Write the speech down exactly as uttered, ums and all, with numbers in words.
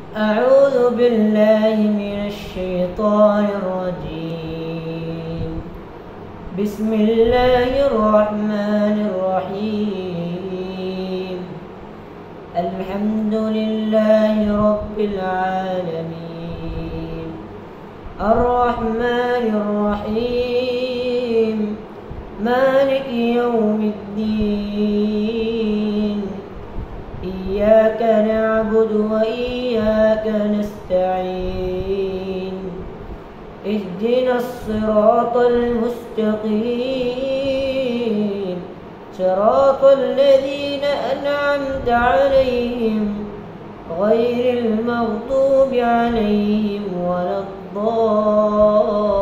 أعوذ بالله من الشيطان الرجيم. بسم الله الرحمن الرحيم. الحمد لله رب العالمين، الرحمن الرحيم، مالك يوم الدين. إياك نعبد وإياك نستعين. اهدنا الصراط المستقيم، صراط الذين أنعمت عليهم غير المغضوب عليهم ولا الضالين.